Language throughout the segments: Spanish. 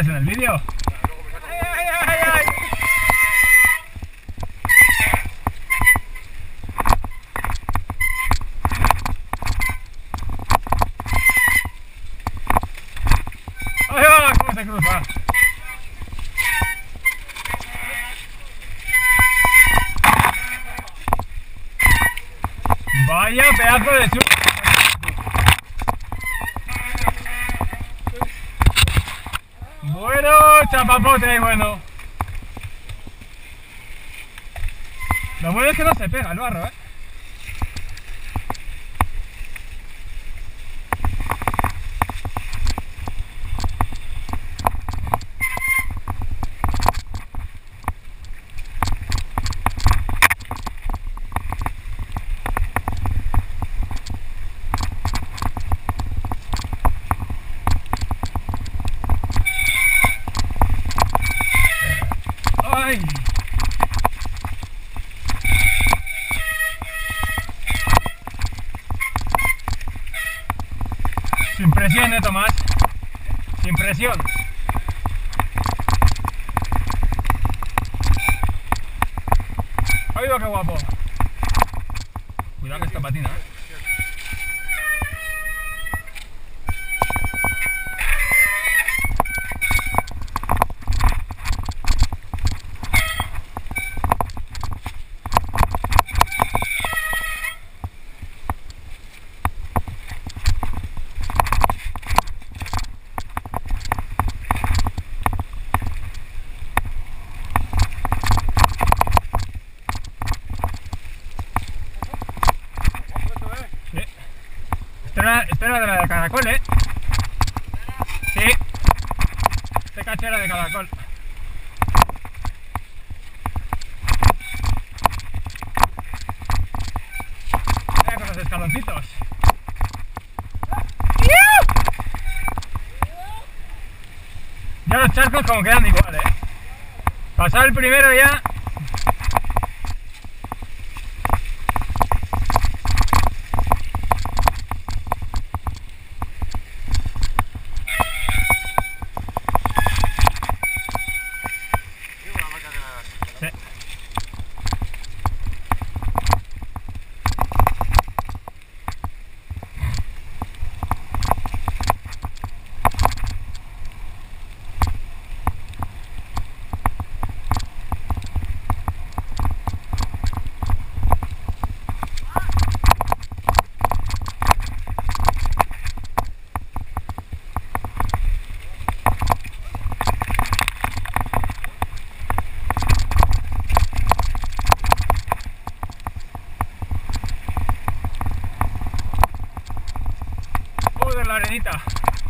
sales en el vídeo. ¡Ay, ay, ay, ay! ¡Ahí va! ¿Cómo se cruza? Vaya pedazo de chulo. Bueno, chapapote, bueno. Lo bueno es que no se pega el barro, ¿eh? ¡Ay! Sin presión, Tomás. Sin presión. ¡Ay, qué guapo! Cuidado que esta patina, ¿eh? Esto era de la de caracol, ¿eh? Sí. Este cacho era de caracol. Mira con los escaloncitos. Ya los charcos como quedan igual, ¿eh? Pasado el primero ya. De la arenita.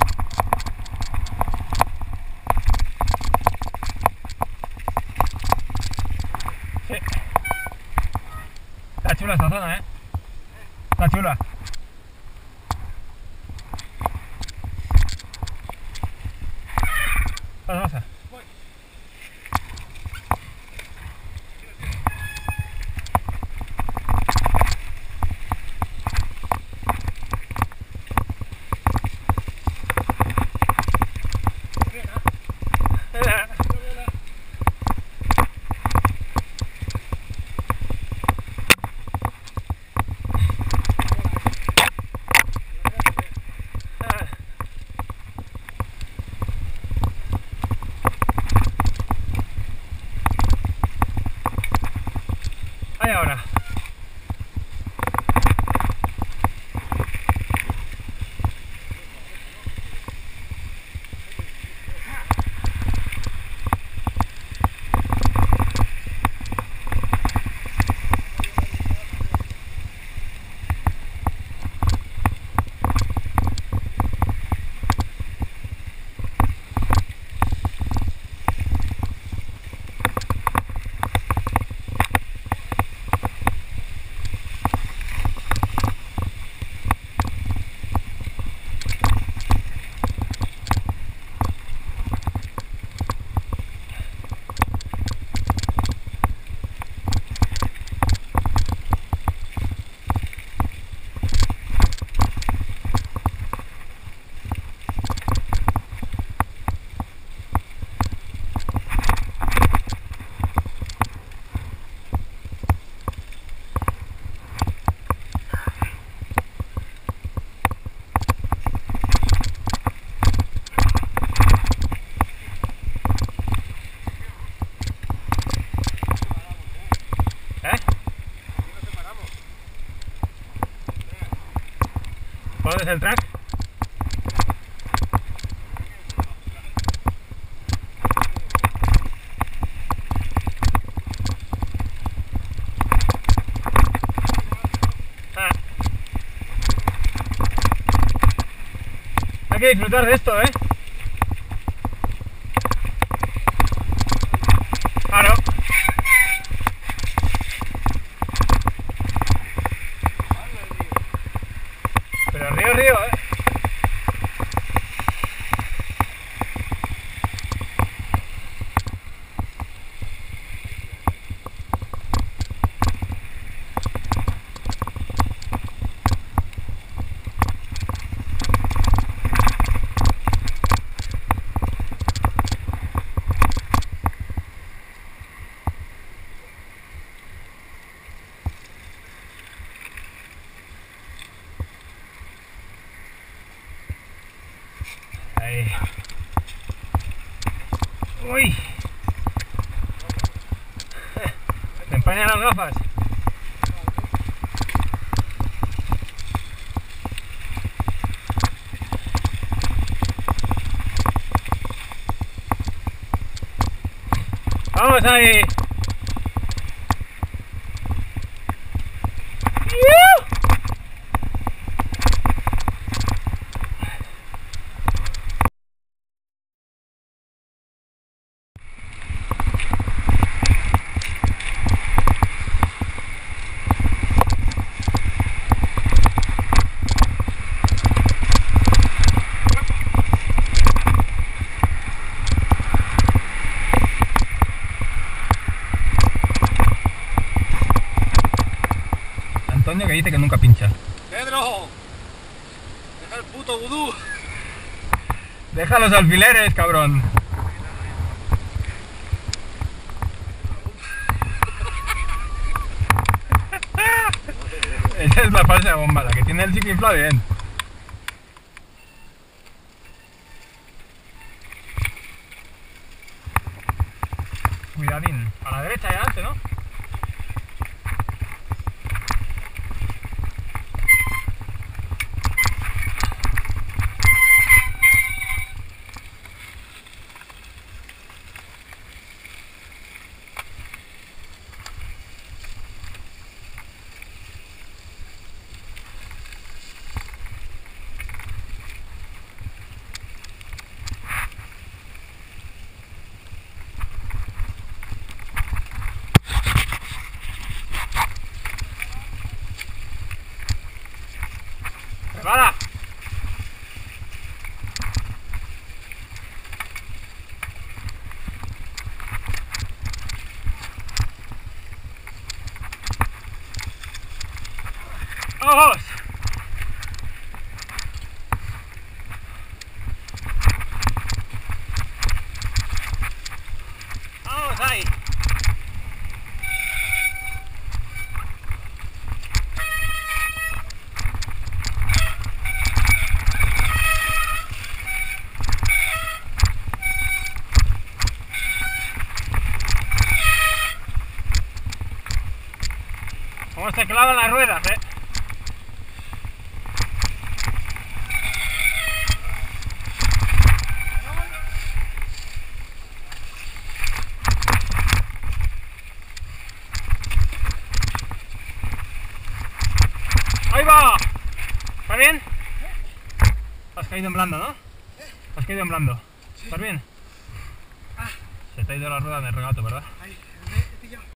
Sí. Está chula esta zona, ¿eh? Está chula. Pasa. Ahí ahora. ¿Eh? ¿Por dónde es el track? Hay que disfrutar de esto, ¿eh? Claro. Pero río, ¿eh? Ahí. Uy. Me empañan las gafas. Vamos ahí. Antonio que dice que nunca pincha. ¡Pedro! ¡Deja el puto vudú! Deja los alfileres, cabrón. Esa es la falsa bomba, la que tiene el sitio inflado bien. Cuidadín, a la derecha y adelante, ¿no? ¡Prepara! ¡Vamos! ¡Vamos ahí! ¿Cómo se clavan las ruedas, eh? ¡Ahí va! ¿Está bien? Has caído en blando, ¿no? Has caído en blando. ¿Estás bien? Se te ha ido la rueda en el regato, ¿verdad?